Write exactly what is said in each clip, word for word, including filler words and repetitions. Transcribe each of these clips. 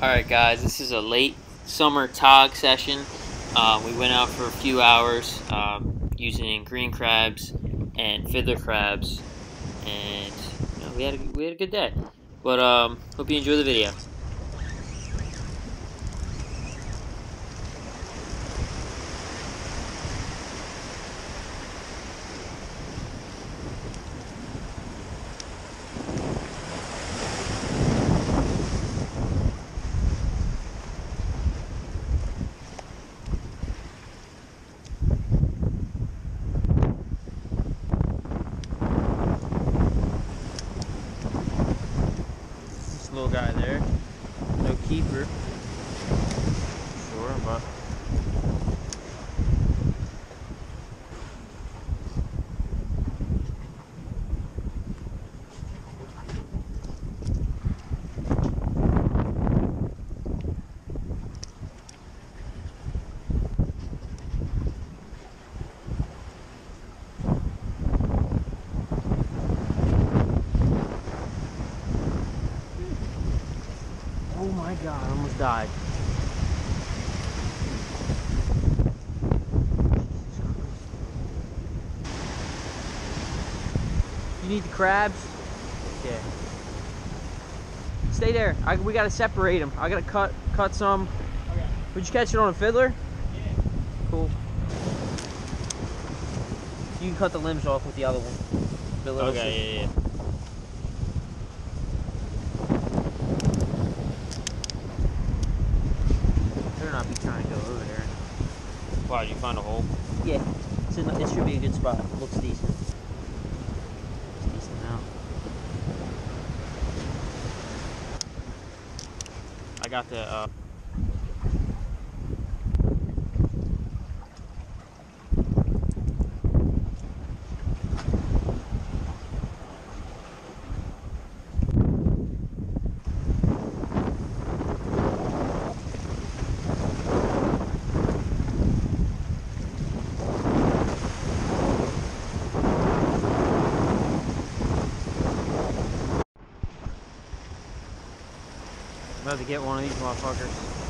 Alright guys, this is a late summer tog session. Um, we went out for a few hours um, using green crabs and fiddler crabs, and you know, we had a, we had a good day. But um, hope you enjoy the video. Little guy there, no keeper, sure, but oh my god, I almost died. You need the crabs? Yeah. Stay there. I, we gotta separate them. I gotta cut cut some. Okay. Would you catch it on a fiddler? Yeah. Cool. You can cut the limbs off with the other one. The okay, yeah, yeah. Not be trying to go over there. Wow, did you find a hole? Yeah, it's in, it should be a good spot. It looks decent. It's decent now. I got the uh I'm about to get one of these motherfuckers.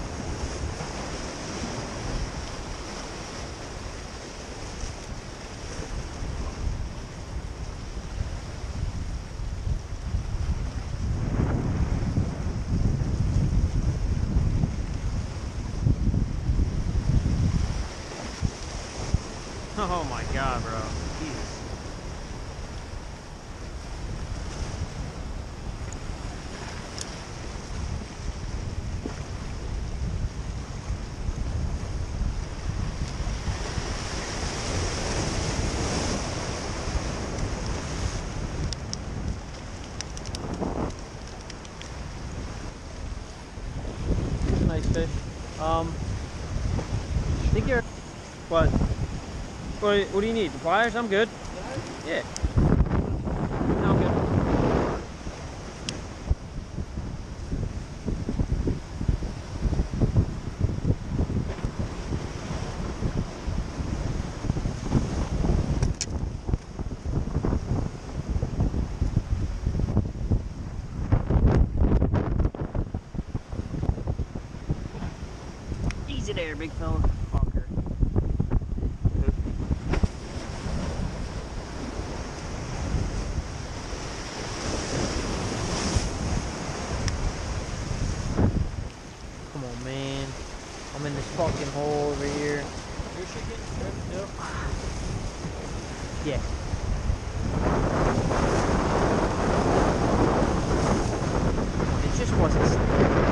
Oh my god, bro. Jesus. Nice fish. Um, I think you're. What? What? What do you need? The pliers? I'm good. Yeah. No, I'm good. Easy there, big fella. Fucker. Come on, man. I'm in this fucking hole over here. Your shit getting stripped still? Yeah. It just wasn't slick.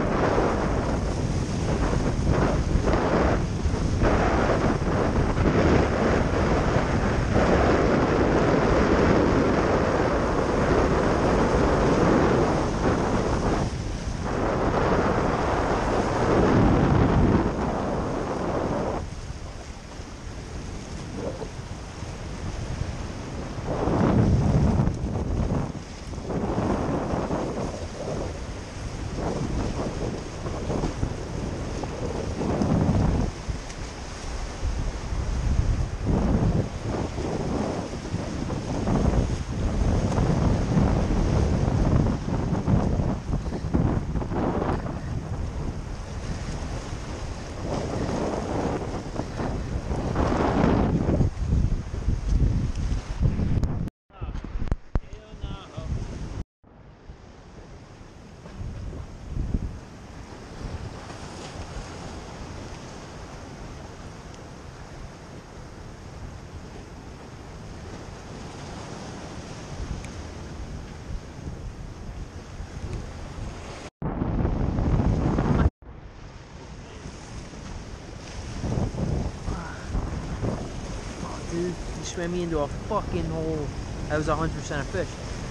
swam me into a fucking hole. That was one hundred percent a fish.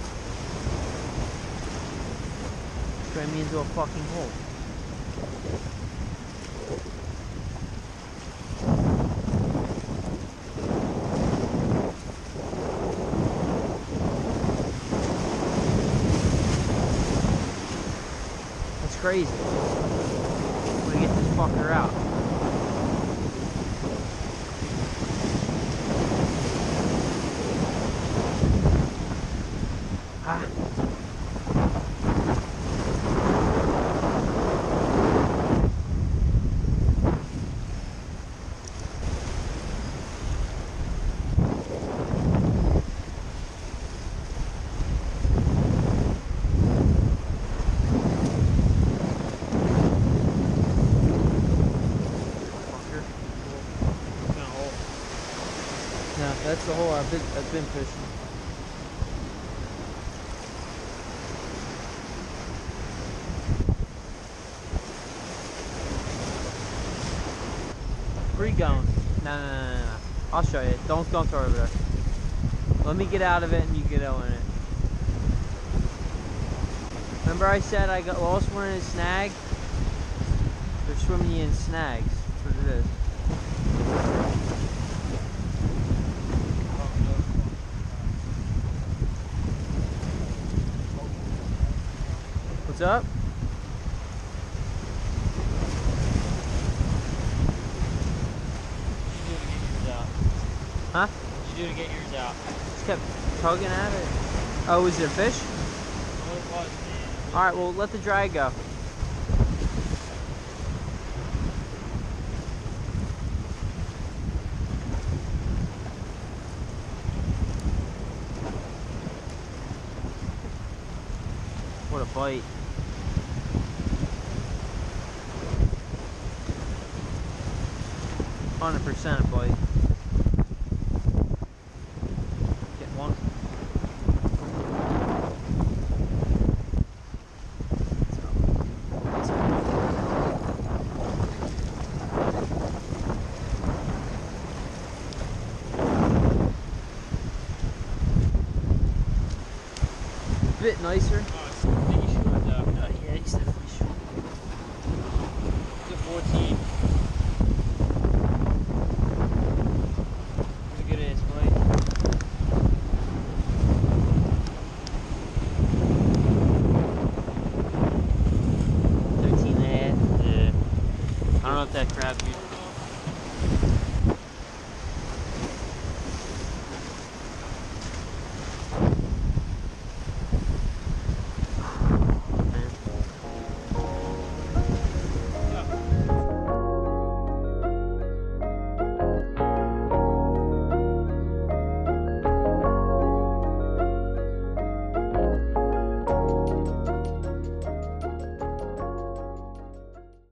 Swam me into a fucking hole. That's crazy. I'm gonna get this fucker out. Ah. Yeah, that's the hole I've been, I've been fishing. Where are you going? No, no, no, no, no. I'll show you. Don't, don't throw it over there. Let me get out of it and you get out in it. Remember I said I got lost one in a snag? They're swimming you in snags. That's what it is. What's up? Huh? What'd you do to get yours out? Just kept tugging at it. Oh, is there fish? What it was, man. Alright, well, let the drag go. What a bite. one hundred percent a bite. Getting one. A bit nicer. Oh, I think you should have, uh, Uh, yeah, he's definitely short. it's a fourteen.